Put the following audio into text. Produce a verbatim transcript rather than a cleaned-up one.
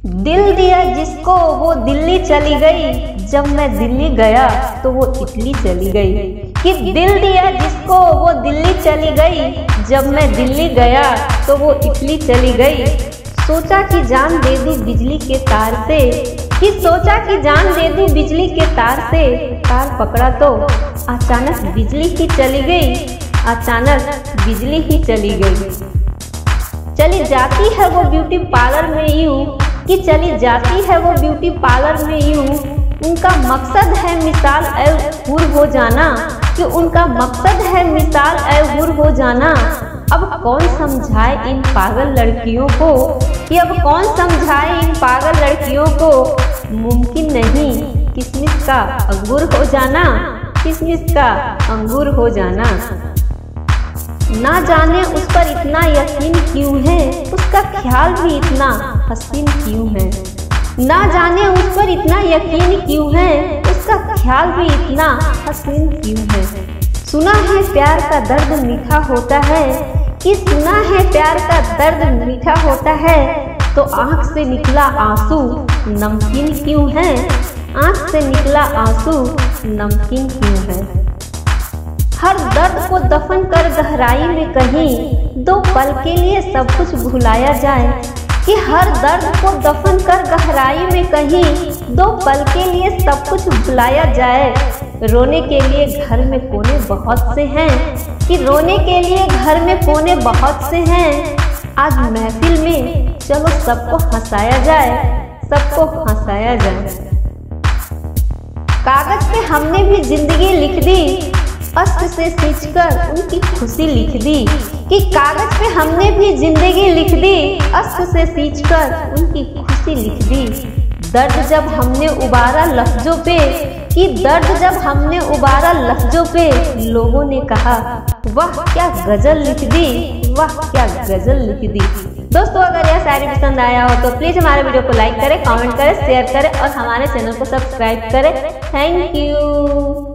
दिल दिया जिसको वो दिल्ली चली गई, जब मैं दिल्ली गया तो वो इटली चली गई। कि दिल दिया जिसको वो दिल्ली चली गई, जब मैं दिल्ली गया तो वो इटली चली गई। सोचा कि जान दे दूं बिजली के तार से, कि सोचा कि जान दे दूं बिजली के तार से। तार पकड़ा तो अचानक बिजली ही चली गई, अचानक बिजली ही चली गई। चली जाती है वो ब्यूटी पार्लर में यूं, कि चली जाती है वो ब्यूटी पार्लर में यूं। उनका मकसद है मिसाल ए हुर हो जाना, कि उनका मकसद है मिसाल ए हुर हो जाना। अब कौन समझाए इन पागल लड़कियों को, कि अब कौन समझाए इन पागल लड़कियों को। मुमकिन नहीं किसमिस का अंगूर हो जाना, किसमिस का अंगूर हो जाना। ना जाने उस पर इतना यकीन क्यों है, उसका ख्याल भी इतना हसीन क्यों है। ना जाने उस पर इतना यकीन क्यों है, उसका ख्याल भी इतना हसीन क्यों है। सुना है प्यार का दर्द मीठा होता है, कि सुना है प्यार का दर्द मीठा होता है। तो आँख से निकला आंसू नमकीन क्यों है, आँख से निकला आंसू नमकीन क्यों है। हर दर्द को दफन कर गहराई में कहीं, दो पल के लिए सब कुछ भुलाया जाए। कि हर दर्द को दफन कर गहराई में कहीं, दो पल के लिए सब कुछ भुलाया जाए। रोने के लिए घर में कोने बहुत से हैं, कि रोने के लिए घर में कोने बहुत से हैं। आज महफिल में चलो सबको हंसाया जाए, सबको हंसाया जाए। कागज पे हमने भी जिंदगी लिख दी, अश्क से सींचकर उनकी खुशी लिख दी। कि कागज पे हमने भी जिंदगी लिख दी, अश्क से सींचकर उनकी खुशी लिख दी। दर्द जब हमने उबारा लफ्जों पे, कि दर्द जब हमने उबारा लफ्जों पे। लोगों ने कहा वाह क्या गजल लिख दी, वाह क्या गजल लिख दी। दोस्तों अगर यह शायरी पसंद आया हो तो प्लीज हमारे वीडियो को लाइक करें, कमेंट करें, शेयर करें और हमारे चैनल को सब्सक्राइब करें। Thank you.